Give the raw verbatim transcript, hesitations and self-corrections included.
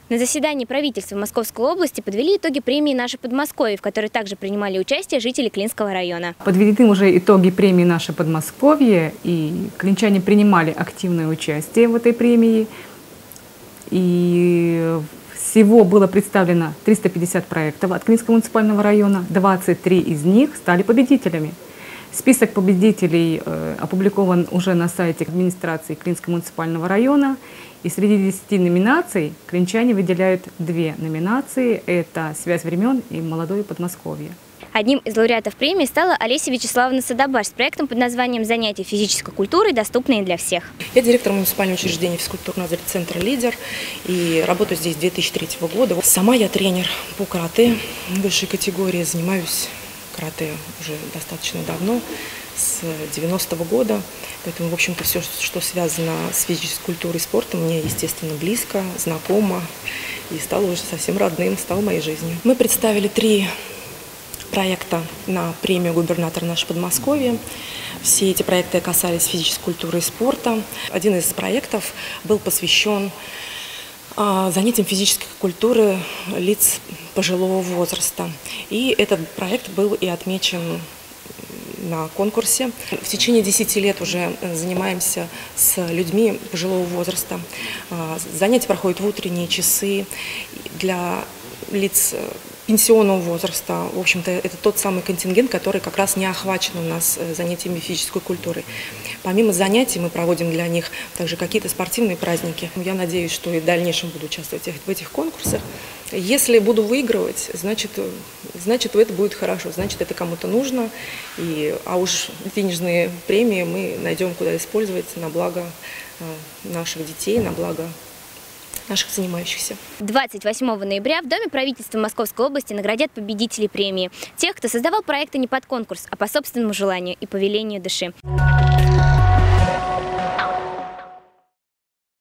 На заседании правительства Московской области подвели итоги премии «Наше Подмосковье», в которой также принимали участие жители Клинского района. Подведены уже итоги премии «Наше Подмосковье», и клинчане принимали активное участие в этой премии. И всего было представлено триста пятьдесят проектов от Клинского муниципального района, двадцать три из них стали победителями. Список победителей э, опубликован уже на сайте администрации Клинского муниципального района. И среди десяти номинаций клинчане выделяют две номинации. Это «Связь времен» и «Молодое Подмосковье». Одним из лауреатов премии стала Олеся Вячеславовна Садобаш с проектом под названием «Занятия физической культурой, доступные для всех». Я директор муниципального учреждения физкультурного центра «Лидер» и работаю здесь с две тысячи третьего года. Сама я тренер по карате высшей категории, занимаюсь карате уже достаточно давно, с девяностого года. Поэтому, в общем-то, все, что связано с физической культурой и спортом, мне, естественно, близко, знакомо и стало уже совсем родным, стало моей жизнью. Мы представили три проекта на премию «Губернатор наше Подмосковье». Все эти проекты касались физической культуры и спорта. Один из проектов был посвящен занятиям физической культуры лиц пожилого возраста. И этот проект был и отмечен на конкурсе. В течение десяти лет уже занимаемся с людьми пожилого возраста. Занятия проходят в утренние часы для лиц пенсионного возраста. В общем-то, это тот самый контингент, который как раз не охвачен у нас занятиями физической культурой. Помимо занятий мы проводим для них также какие-то спортивные праздники. Я надеюсь, что и в дальнейшем буду участвовать в этих конкурсах. Если буду выигрывать, значит, значит это будет хорошо, значит это кому-то нужно. И, а уж денежные премии мы найдем, куда использовать на благо наших детей, на благо наших занимающихся. двадцать восьмого ноября в Доме правительства Московской области наградят победителей премии. Тех, кто создавал проекты не под конкурс, а по собственному желанию и по велению души.